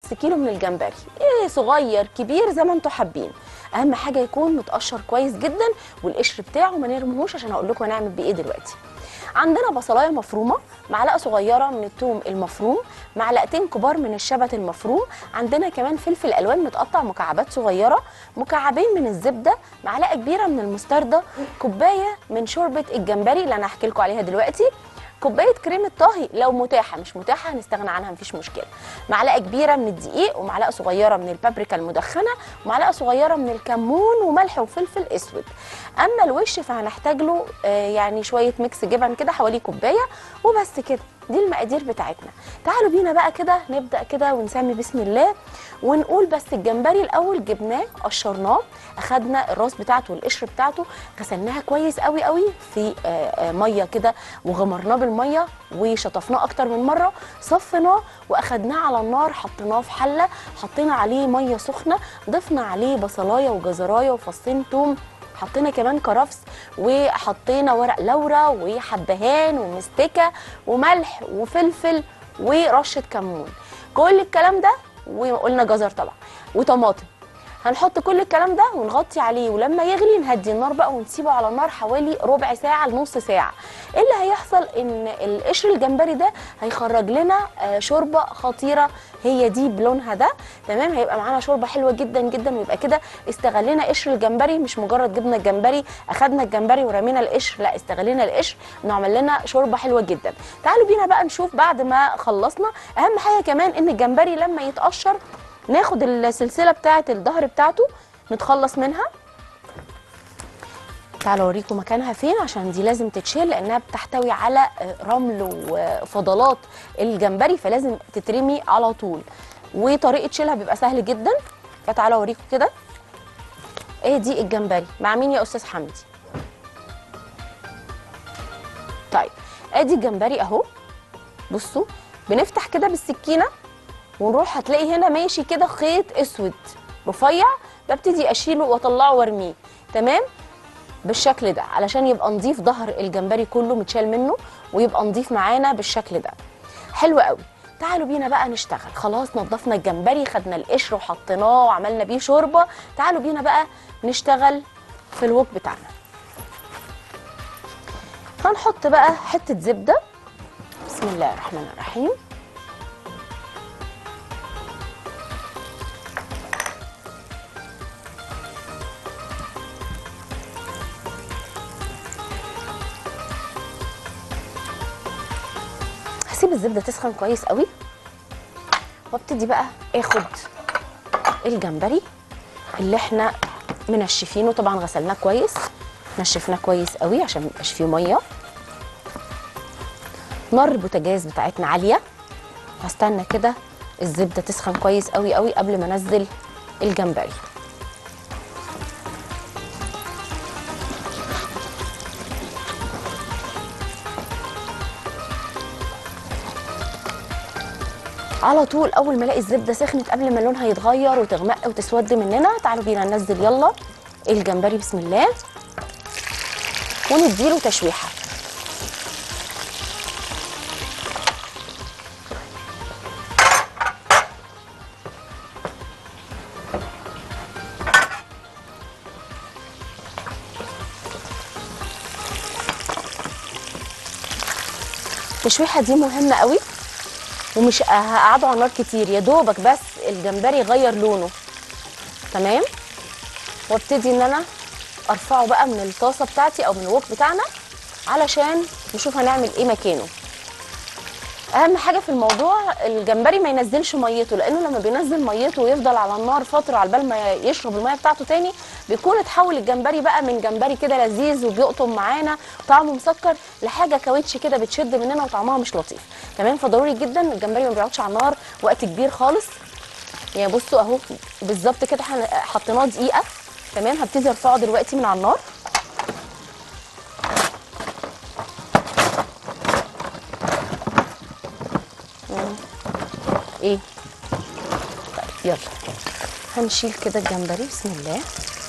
نص كيلو من الجمبري، ايه صغير كبير زي ما انتوا حابين. اهم حاجه يكون متقشر كويس جدا والقشر بتاعه ما نرميهوش، عشان هقول لكم هنعمل بيه ايه دلوقتي. عندنا بصلايه مفرومه، معلقه صغيره من الثوم المفروم، معلقتين كبار من الشبت المفروم، عندنا كمان فلفل الوان متقطع مكعبات صغيره، مكعبين من الزبده، معلقه كبيره من المستردة، كوبايه من شوربه الجمبري اللي انا هحكي لكم عليها دلوقتي، كوبايه كريمه طهي لو متاحه، مش متاحه هنستغنى عنها مفيش مشكله، معلقه كبيره من الدقيق، ومعلقه صغيره من البابريكا المدخنه، ومعلقه صغيره من الكمون، وملح وفلفل اسود. اما الوش فهنحتاج له يعني شويه ميكس جبن كده حوالي كوبايه وبس كده. دي المقادير بتاعتنا. تعالوا بينا بقى كده نبدا كده ونسمي بسم الله ونقول. بس الجمبري الاول جبناه قشرناه، اخدنا الراس بتاعته والقشر بتاعته، غسلناها كويس قوي قوي في ميه كده، وغمرناه بالميه وشطفناه اكتر من مره، صفناه واخدناه على النار، حطيناه في حله، حطينا عليه ميه سخنه، ضفنا عليه بصلايه وجزرايه وفصين توم، حطينا كمان كرفس، وحطينا ورق لورا وحبهان ومستكه وملح وفلفل ورشه كمون. كل الكلام ده، وقلنا جزر طبعا وطماطم. هنحط كل الكلام ده ونغطي عليه، ولما يغلي نهدي النار بقى ونسيبه على النار حوالي ربع ساعه لنص ساعه. ايه اللي هيحصل؟ ان القشر الجمبري ده هيخرج لنا شوربه خطيره، هي دي بلونها ده. تمام، هيبقى معانا شوربه حلوه جدا جدا، ويبقى كده استغلينا قشر الجمبري، مش مجرد جبنا الجمبري اخدنا الجمبري ورمينا القشر، لا استغلينا القشر انه عمل لنا شوربه حلوه جدا. تعالوا بينا بقى نشوف بعد ما خلصنا. اهم حاجه كمان ان الجمبري لما يتقشر ناخد السلسله بتاعه الظهر بتاعته نتخلص منها. تعالوا اوريكم مكانها فين، عشان دي لازم تتشيل لانها بتحتوي على رمل وفضلات الجمبري، فلازم تترمي على طول، وطريقه شيلها بيبقى سهل جدا. فتعالوا اوريكم كده. ايه دي الجمبري مع مين يا استاذ حمدي؟ طيب ادي الجمبري اهو، بصوا بنفتح كده بالسكينه ونروح، هتلاقي هنا ماشي كده خيط اسود رفيع، ببتدي اشيله واطلعه وارميه. تمام بالشكل ده، علشان يبقى نضيف ظهر الجمبري كله متشال منه، ويبقى نضيف معانا بالشكل ده. حلو قوي. تعالوا بينا بقى نشتغل. خلاص نضفنا الجمبري، خدنا القشر وحطيناه وعملنا بيه شوربه. تعالوا بينا بقى نشتغل في الوك بتاعنا. هنحط بقى حته زبده، بسم الله الرحمن الرحيم. هسيب الزبده تسخن كويس قوي، وابتدي بقى اخد الجمبري اللي احنا منشفينه، طبعا غسلناه كويس، نشفناه كويس قوي عشان ميبقاش فيه ميه. نار البوتاجاز بتاعتنا عاليه، هستنى كده الزبده تسخن كويس قوي قوي قبل ما انزل الجمبري. على طول اول ما الاقي الزبده سخنت قبل ما لونها يتغير وتغمق وتسود مننا، تعالوا بينا ننزل يلا الجمبري بسم الله ونديله تشويحه. التشويحه دي مهمه قوي، ومش هقعده على النار كتير، يا دوبك بس الجمبري يغير لونه. تمام، وابتدي ان انا ارفعه بقى من الطاسه بتاعتي او من الوك بتاعنا علشان نشوف هنعمل ايه مكانه. اهم حاجه في الموضوع الجمبري ما ينزلش ميته، لانه لما بينزل ميته ويفضل على النار فتره على بال ما يشرب الميه بتاعته تاني، بيكون اتحول الجمبري بقى من جمبري كده لذيذ وبيقطم معانا طعمه مسكر لحاجه كاوتش كده بتشد مننا وطعمها مش لطيف. تمام، فضروري جدا الجمبري ما بيقعدش على النار وقت كبير خالص. يعني بصوا اهو بالظبط كده حطيناه دقيقه. تمام، هبتدي ارفعه دلوقتي من على النار. ايه طيب يلا هنشيل كده الجمبري بسم الله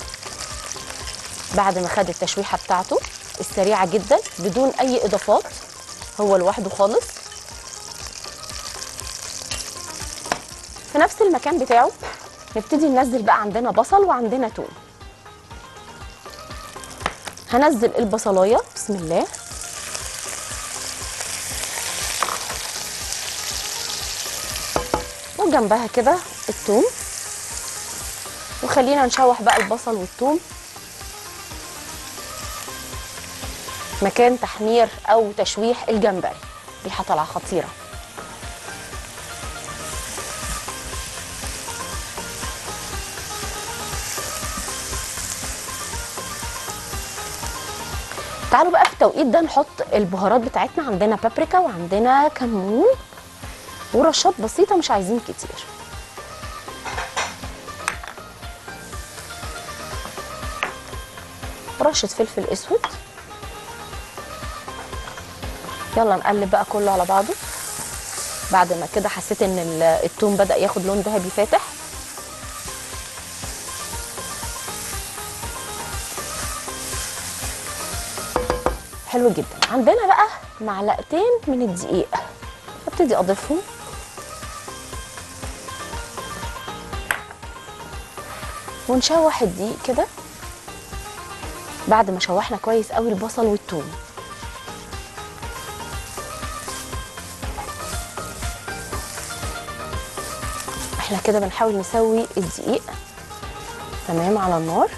بعد ما خد التشويحه بتاعته السريعه جدا بدون اي اضافات، هو لوحده خالص. في نفس المكان بتاعه نبتدي ننزل بقى. عندنا بصل وعندنا توم. هنزل البصلايه بسم الله، وجنبها كده التوم، وخلينا نشوح بقى البصل والثوم مكان تحمير او تشويح الجمبري. ريحه طالعه خطيره. تعالوا بقى في التوقيت ده نحط البهارات بتاعتنا. عندنا بابريكا وعندنا كمون ورشات بسيطه، مش عايزين كتير. رشه فلفل اسود. يلا نقلب بقى كله على بعضه. بعد ما كده حسيت ان الثوم بدأ ياخد لون ذهبي فاتح. حلو جدا. عندنا بقى معلقتين من الدقيق، ابتدي اضيفهم. ونشوح الدقيق كده بعد ما شوحنا كويس قوي البصل والثوم. احنا كده بنحاول نسوي الدقيق تمام على النار.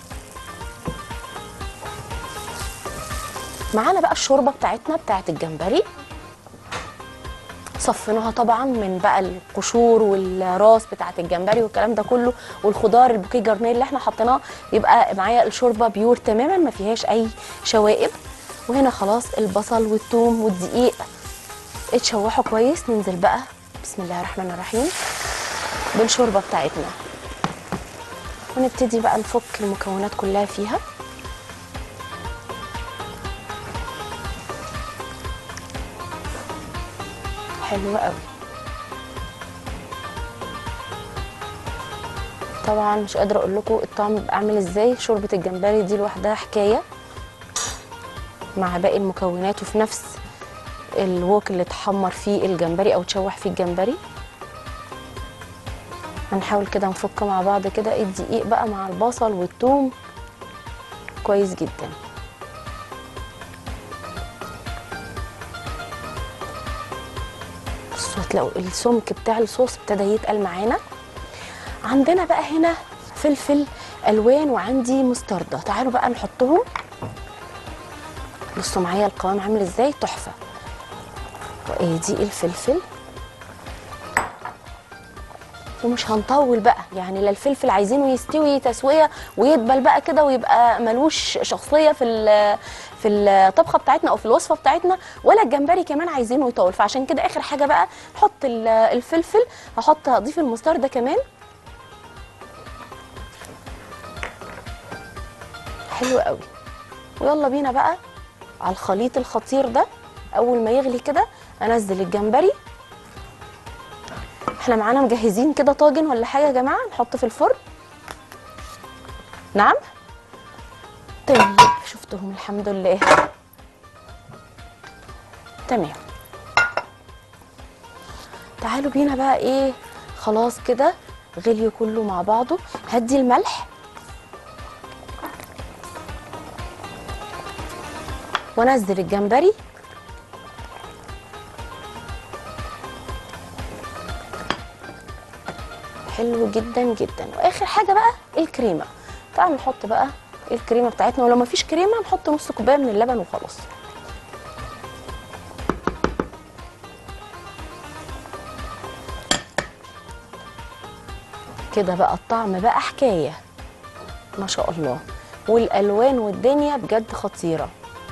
معانا بقى الشوربه بتاعتنا بتاعت الجمبري. صفيناها طبعا من بقى القشور والراس بتاعت الجمبري والكلام ده كله، والخضار البوكيه جرنيه اللي احنا حطيناه. يبقى معايا الشوربه بيور تماما ما فيهاش اي شوائب. وهنا خلاص البصل والثوم والدقيق اتشوحوا كويس. ننزل بقى بسم الله الرحمن الرحيم بالشوربه بتاعتنا، ونبتدي بقى نفك المكونات كلها فيها. حلوه قوي. طبعا مش قادره اقول لكم الطعم بيبقى عامل ازاي. شوربه الجمبري دي لوحدها حكايه مع باقي المكونات، وفي نفس الوك اللي اتحمر فيه الجمبري او اتشوح فيه الجمبري. هنحاول كده نفك مع بعض كده الدقيق بقى مع البصل والثوم كويس جدا. بصوا هتلاقوا السمك بتاع الصوص ابتدى يتقل معانا. عندنا بقى هنا فلفل الوان وعندي مستردة. تعالوا بقى نحطهم. بصوا معايا القوام عامل ازاي، تحفه. وادي الفلفل، ومش هنطول بقى يعني. لا الفلفل عايزينه يستوي تسويه ويدبل بقى كده ويبقى ملوش شخصيه في الطبخه بتاعتنا او في الوصفه بتاعتنا، ولا الجمبري كمان عايزينه يطول. فعشان كده اخر حاجه بقى نحط الفلفل. هضيف المستردة كمان. حلو قوي. ويلا بينا بقى على الخليط الخطير ده. اول ما يغلي كده انزل الجمبري. احنا معانا مجهزين كده طاجن ولا حاجه يا جماعه نحط في الفرن. نعم طيب شفتهم الحمد لله تمام. تعالوا بينا بقى ايه، خلاص كده غلي كله مع بعضه. هدي الملح وانزل الجمبري. حلو جدا جدا. واخر حاجه بقى الكريمه. تعالوا نحط بقى الكريمه بتاعتنا، ولو مفيش كريمه نحط نص كوبايه من اللبن وخلاص. كده بقى الطعم بقى حكايه ما شاء الله، والالوان والدنيا بجد خطيره.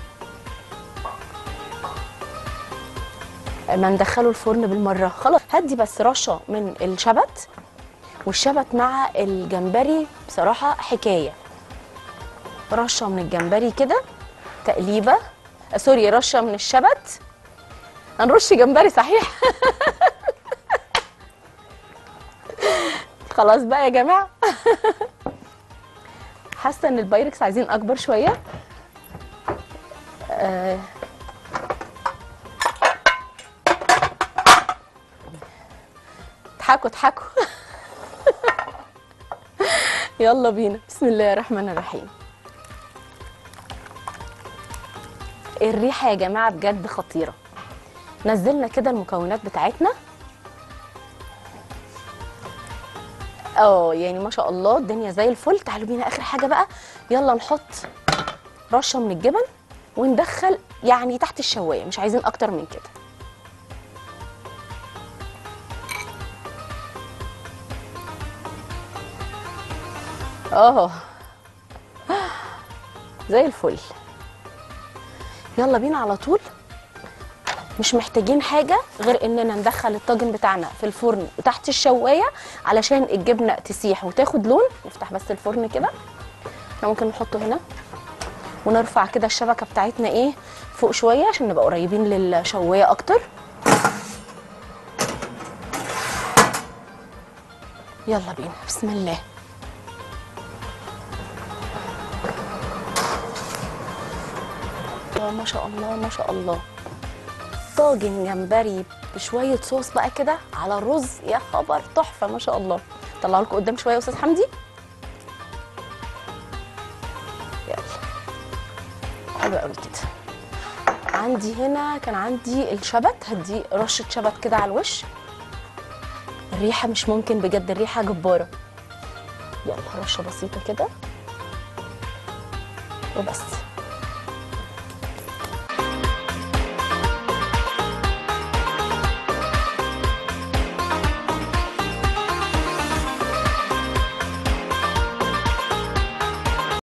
ما ندخله الفرن بالمره خلاص. هدي بس رشه من الشبت، والشبت مع الجمبري بصراحه حكايه. رشه من الجمبري كده تقليبه، سوري رشه من الشبت. هنرش جمبري صحيح خلاص بقى يا جماعه حاسه ان البايركس عايزين اكبر شويه. اضحكوا اضحكوا. يلا بينا، بسم الله الرحمن الرحيم. الريحه يا جماعه بجد خطيره. نزلنا كده المكونات بتاعتنا. يعني ما شاء الله الدنيا زي الفل. تعالوا بينا اخر حاجه بقى، يلا نحط رشه من الجبن وندخل يعني تحت الشوايه، مش عايزين اكتر من كده. زي الفل. يلا بينا على طول. مش محتاجين حاجه غير اننا ندخل الطاجن بتاعنا في الفرن وتحت الشوايه علشان الجبنه تسيح وتاخد لون. نفتح بس الفرن كده، احنا ممكن نحطه هنا ونرفع كده الشبكه بتاعتنا فوق شويه عشان نبقى قريبين للشوايه اكتر. يلا بينا، بسم الله. ما شاء الله ما شاء الله. طاجن جمبري بشويه صوص بقى كده على الرز، يا خبر تحفه ما شاء الله. طلعه لكم قدام شويه يا استاذ حمدي. يلا حلو قوي كده. عندي هنا كان عندي الشبت، هدي رشه شبت كده على الوش. الريحه مش ممكن بجد، الريحه جباره. يلا رشه بسيطه كده وبس.